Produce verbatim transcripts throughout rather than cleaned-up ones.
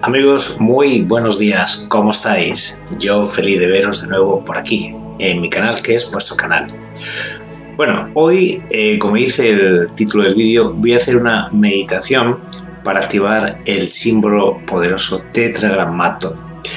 Amigos, muy buenos días, ¿cómo estáis? Yo feliz de veros de nuevo por aquí, en mi canal, que es vuestro canal. Bueno, hoy, eh, como dice el título del vídeo, voy a hacer una meditación para activar el símbolo poderoso Tetragrammaton.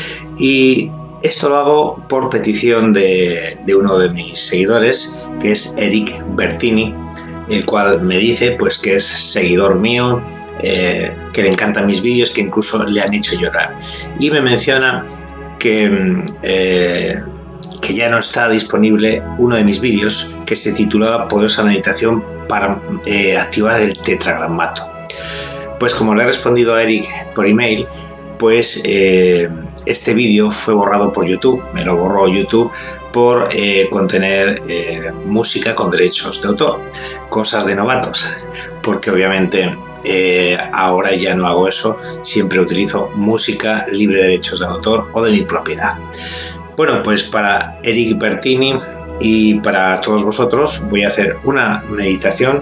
Y esto lo hago por petición de, de uno de mis seguidores, que es Eric Bertini, el cual me dice pues que es seguidor mío, eh, que le encantan mis vídeos, que incluso le han hecho llorar. Y me menciona que, eh, que ya no está disponible uno de mis vídeos que se titulaba Poderosa Meditación para eh, activar el Tetragrammaton. Pues como le he respondido a Eric por email, pues eh, este vídeo fue borrado por YouTube, me lo borró YouTube por eh, contener eh, música con derechos de autor, cosas de novatos, porque obviamente eh, ahora ya no hago eso, siempre utilizo música libre de derechos de autor o de mi propiedad. Bueno, pues para Eric Bertini y para todos vosotros voy a hacer una meditación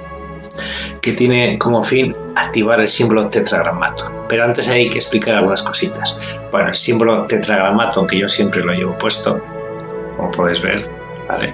que tiene como fin activar el símbolo Tetragrammaton. Pero antes hay que explicar algunas cositas. Bueno, el símbolo Tetragrammaton, que yo siempre lo llevo puesto, como podéis ver, ¿vale?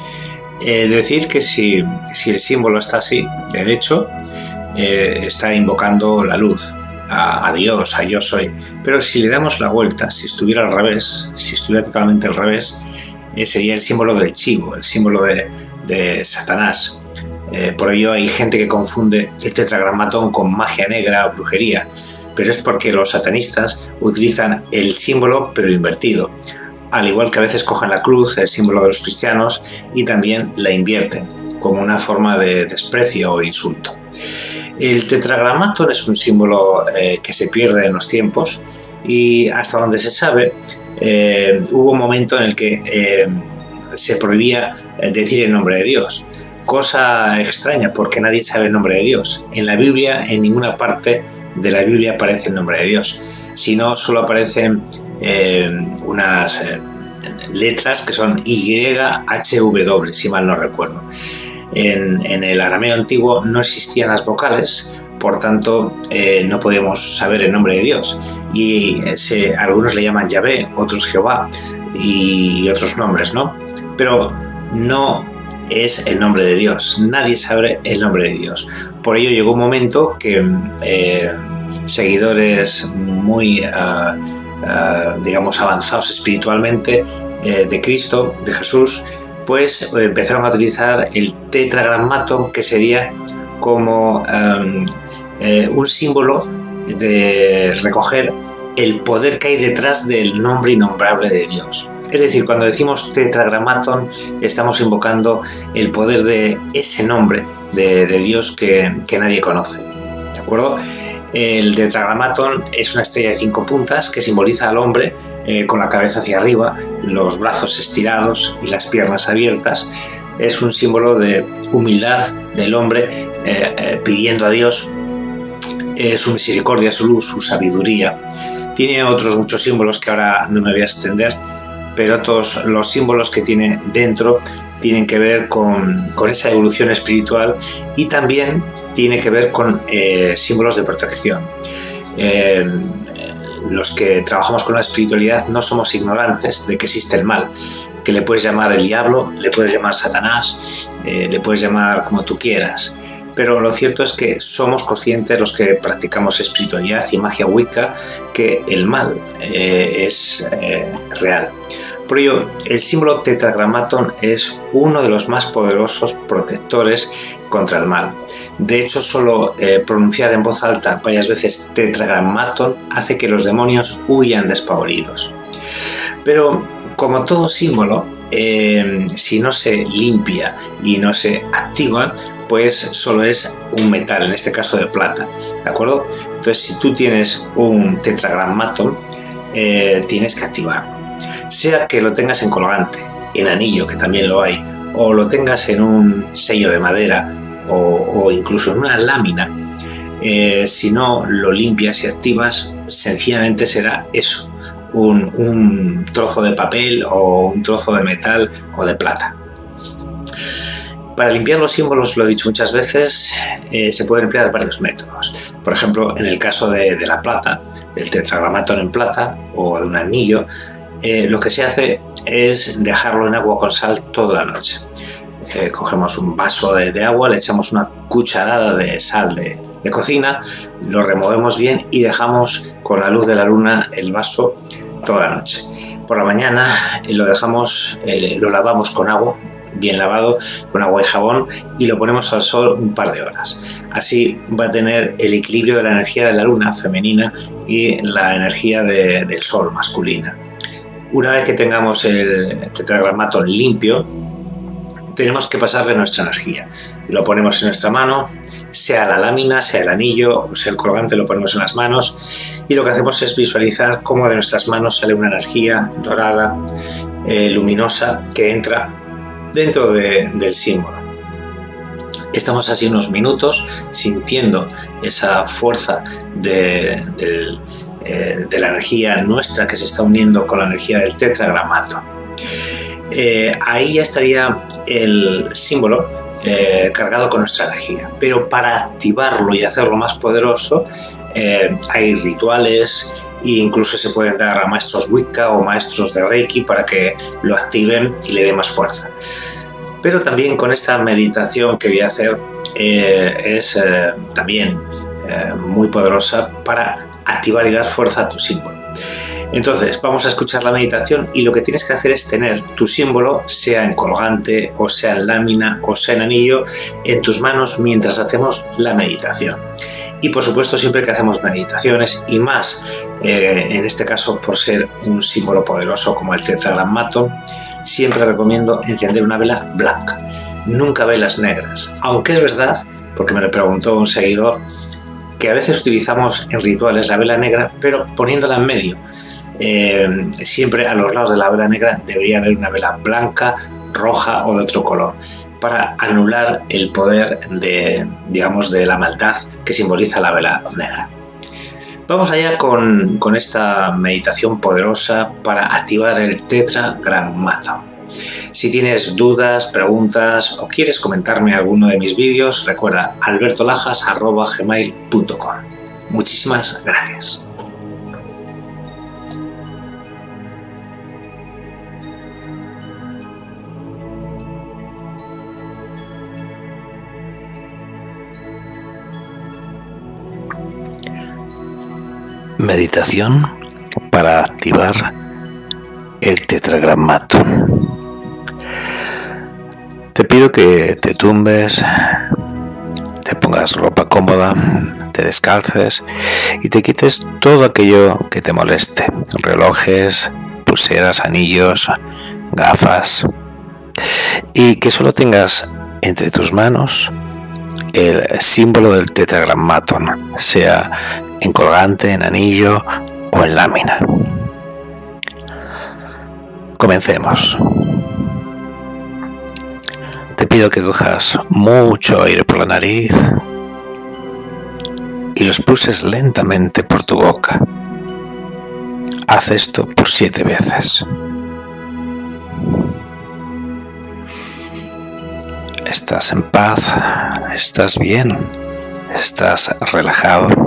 Eh, decir que si, si el símbolo está así, derecho, eh, está invocando la luz, a, a Dios, a yo soy. Pero si le damos la vuelta, si estuviera al revés, si estuviera totalmente al revés, eh, sería el símbolo del chivo, el símbolo de, de Satanás. Eh, por ello hay gente que confunde el Tetragrammaton con magia negra o brujería, pero es porque los satanistas utilizan el símbolo pero invertido, al igual que a veces cogen la cruz, el símbolo de los cristianos, y también la invierten como una forma de desprecio o insulto. El Tetragrammaton es un símbolo eh, que se pierde en los tiempos y hasta donde se sabe eh, hubo un momento en el que eh, se prohibía decir el nombre de Dios. Cosa extraña, porque nadie sabe el nombre de Dios. En la Biblia, en ninguna parte de la Biblia aparece el nombre de Dios, sino solo aparecen eh, unas eh, letras que son Y H W, si mal no recuerdo. En, en el arameo antiguo no existían las vocales, por tanto eh, no podíamos saber el nombre de Dios. Y se, algunos le llaman Yahvé, otros Jehová y otros nombres, ¿no? Pero no es el nombre de Dios, nadie sabe el nombre de Dios. Por ello llegó un momento que eh, seguidores muy uh, uh, digamos avanzados espiritualmente eh, de Cristo, de Jesús, pues eh, empezaron a utilizar el Tetragrammaton, que sería como um, eh, un símbolo de recoger el poder que hay detrás del nombre innombrable de Dios. Es decir, cuando decimos Tetragrammaton estamos invocando el poder de ese nombre de, de Dios que, que nadie conoce, ¿de acuerdo? El Tetragrammaton es una estrella de cinco puntas que simboliza al hombre eh, con la cabeza hacia arriba, los brazos estirados y las piernas abiertas. Es un símbolo de humildad del hombre eh, eh, pidiendo a Dios eh, su misericordia, su luz, su sabiduría. Tiene otros muchos símbolos que ahora no me voy a extender, pero todos los símbolos que tiene dentro tienen que ver con, con esa evolución espiritual y también tiene que ver con eh, símbolos de protección. Eh, los que trabajamos con la espiritualidad no somos ignorantes de que existe el mal, que le puedes llamar el diablo, le puedes llamar Satanás, eh, le puedes llamar como tú quieras. Pero lo cierto es que somos conscientes, los que practicamos espiritualidad y magia wicca, que el mal eh, es eh, real. Por ello, el símbolo Tetragrammaton es uno de los más poderosos protectores contra el mal. De hecho, solo eh, pronunciar en voz alta varias veces Tetragrammaton hace que los demonios huyan despavoridos. Pero, como todo símbolo, eh, si no se limpia y no se activa, pues solo es un metal, en este caso de plata, ¿de acuerdo? Entonces, si tú tienes un Tetragrammaton, eh, tienes que activarlo. Sea que lo tengas en colgante, en anillo, que también lo hay, o lo tengas en un sello de madera o, o incluso en una lámina, eh, si no lo limpias y activas, sencillamente será eso, un, un trozo de papel o un trozo de metal o de plata. Para limpiar los símbolos, lo he dicho muchas veces, eh, se pueden emplear varios métodos. Por ejemplo, en el caso de, de la plata, del tetragramatón en plata o de un anillo, eh, lo que se hace es dejarlo en agua con sal toda la noche. Eh, cogemos un vaso de, de agua, le echamos una cucharada de sal de, de cocina, lo removemos bien y dejamos con la luz de la luna el vaso toda la noche. Por la mañana lo dejamos, eh, lo lavamos con agua, bien lavado, con agua y jabón, y lo ponemos al sol un par de horas. Así va a tener el equilibrio de la energía de la luna femenina y la energía de, del sol masculina. Una vez que tengamos el tetragramatón limpio, tenemos que pasarle nuestra energía. Lo ponemos en nuestra mano, sea la lámina, sea el anillo o sea el colgante, lo ponemos en las manos, y lo que hacemos es visualizar cómo de nuestras manos sale una energía dorada, eh, luminosa, que entra dentro de, del símbolo. Estamos así unos minutos sintiendo esa fuerza de, de, eh, de la energía nuestra que se está uniendo con la energía del tetragramatón. Eh, ahí ya estaría el símbolo eh, cargado con nuestra energía, pero para activarlo y hacerlo más poderoso eh, hay rituales e incluso se pueden dar a maestros Wicca o maestros de Reiki para que lo activen y le dé más fuerza. Pero también con esta meditación que voy a hacer eh, es eh, también eh, muy poderosa para activar y dar fuerza a tu símbolo. Entonces vamos a escuchar la meditación y lo que tienes que hacer es tener tu símbolo, sea en colgante o sea en lámina o sea en anillo, en tus manos mientras hacemos la meditación. Y por supuesto, siempre que hacemos meditaciones, y más eh, en este caso por ser un símbolo poderoso como el tetragramatón, siempre recomiendo encender una vela blanca, nunca velas negras. Aunque es verdad, porque me lo preguntó un seguidor, que a veces utilizamos en rituales la vela negra, pero poniéndola en medio. Eh, siempre a los lados de la vela negra debería haber una vela blanca, roja o de otro color, para anular el poder de, digamos, de la maldad que simboliza la vela negra. Vamos allá con, con esta meditación poderosa para activar el tetragramatón. Si tienes dudas, preguntas o quieres comentarme alguno de mis vídeos, recuerda albertolajas arroba gmail punto com. Muchísimas gracias. Meditación para activar el tetragramatón. Te pido que te tumbes, te pongas ropa cómoda, te descalces y te quites todo aquello que te moleste: relojes, pulseras, anillos, gafas, y que solo tengas entre tus manos el símbolo del tetragramatón, sea en colgante, en anillo o en lámina. Comencemos. Te pido que cojas mucho aire por la nariz y lo expulses lentamente por tu boca. Haz esto por siete veces. Estás en paz, estás bien, estás relajado.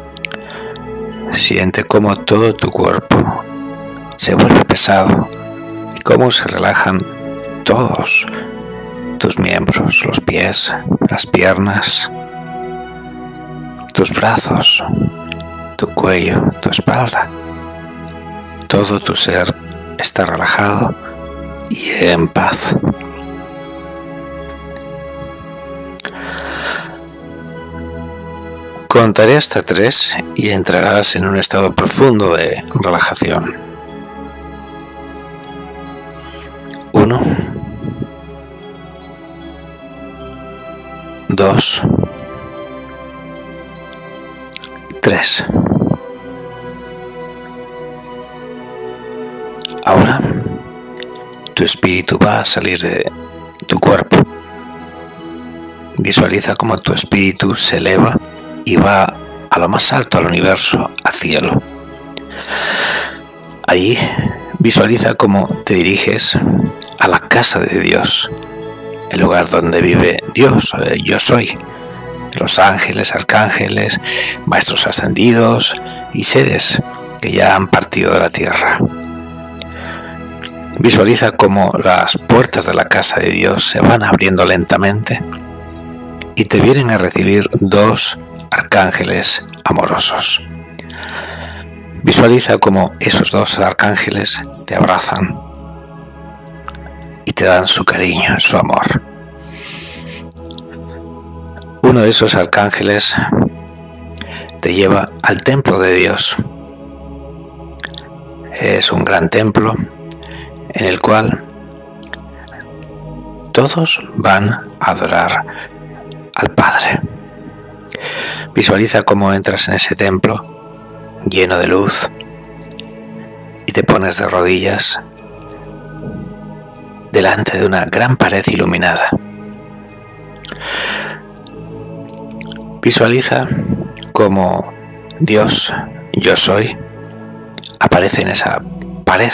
Siente cómo todo tu cuerpo se vuelve pesado y cómo se relajan todos tus miembros, los pies, las piernas, tus brazos, tu cuello, tu espalda. Todo tu ser está relajado y en paz. Contaré hasta tres y entrarás en un estado profundo de relajación. Uno, dos, tres. Ahora, tu espíritu va a salir de tu cuerpo. Visualiza cómo tu espíritu se eleva y va a lo más alto, al universo, al cielo. Allí visualiza cómo te diriges a la casa de Dios, el lugar donde vive Dios, eh, yo soy, los ángeles, arcángeles, maestros ascendidos y seres que ya han partido de la tierra. Visualiza cómo las puertas de la casa de Dios se van abriendo lentamente y te vienen a recibir dos arcángeles amorosos. Visualiza cómo esos dos arcángeles te abrazan y te dan su cariño, su amor. Uno de esos arcángeles te lleva al templo de Dios. Es un gran templo en el cual todos van a adorar al Padre. Visualiza cómo entras en ese templo lleno de luz y te pones de rodillas delante de una gran pared iluminada. Visualiza cómo Dios, yo soy, aparece en esa pared.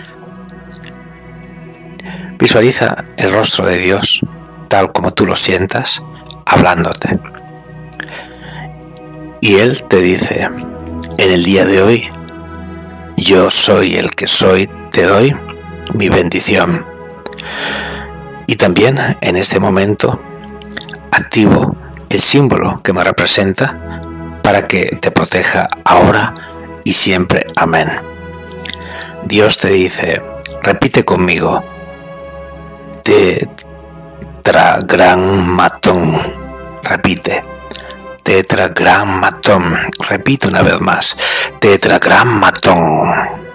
Visualiza el rostro de Dios tal como tú lo sientas, hablándote. Y Él te dice: en el día de hoy, yo soy el que soy, te doy mi bendición. Y también en este momento activo el símbolo que me representa para que te proteja ahora y siempre. Amén. Dios te dice, repite conmigo: Tetragrammatón. Repite. Tetragrammatón. Repite una vez más. Tetragrammatón.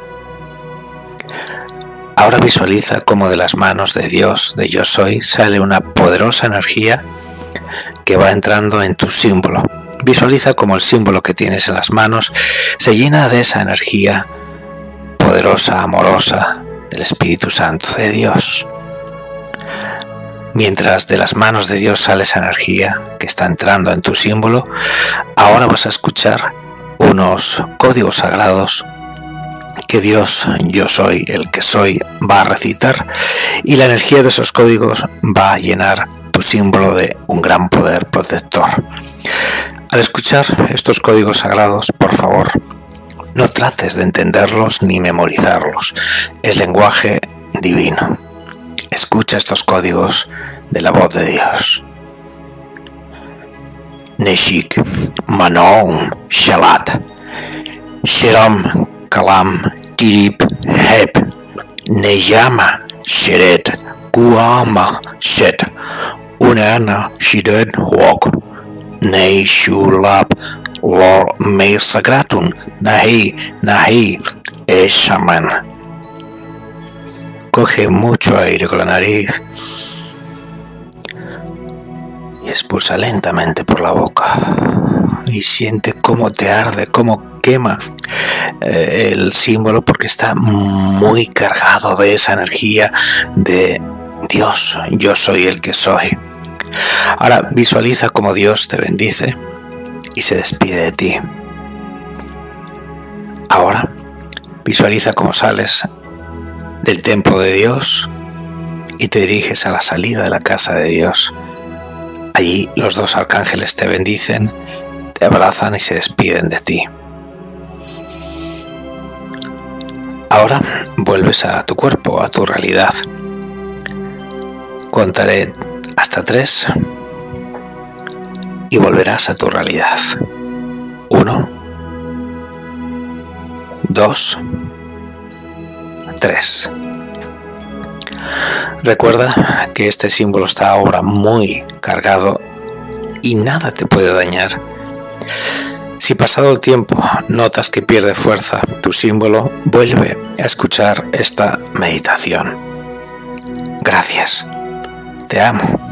Ahora visualiza cómo de las manos de Dios, de Yo Soy, sale una poderosa energía que va entrando en tu símbolo. Visualiza cómo el símbolo que tienes en las manos se llena de esa energía poderosa, amorosa del Espíritu Santo de Dios. Mientras de las manos de Dios sale esa energía que está entrando en tu símbolo, ahora vas a escuchar unos códigos sagrados que Dios, yo soy el que soy, va a recitar, y la energía de esos códigos va a llenar tu símbolo de un gran poder protector. Al escuchar estos códigos sagrados, por favor, no trates de entenderlos ni memorizarlos. Es lenguaje divino. Escucha estos códigos de la voz de Dios. Neshik, Manom, Shalat, Shiram, Kalam, Tirip, Heb, Neyama, Sheret, Guama, Shet, Unana, Shidet, Wok, Nei, Shulab, Lor, Me Sagratun, Nahi, Nahi, Eshaman. Coge mucho aire con la nariz y expulsa lentamente por la boca. Y siente cómo te arde, cómo quema eh, el símbolo, porque está muy cargado de esa energía de Dios, yo soy el que soy. Ahora visualiza cómo Dios te bendice y se despide de ti. Ahora visualiza cómo sales del templo de Dios y te diriges a la salida de la casa de Dios. Allí los dos arcángeles te bendicen, te abrazan y se despiden de ti. Ahora vuelves a tu cuerpo, a tu realidad. Contaré hasta tres y volverás a tu realidad. Uno, dos, tres. Recuerda que este símbolo está ahora muy cargado y nada te puede dañar. Si pasado el tiempo notas que pierde fuerza tu símbolo, vuelve a escuchar esta meditación. Gracias. Te amo.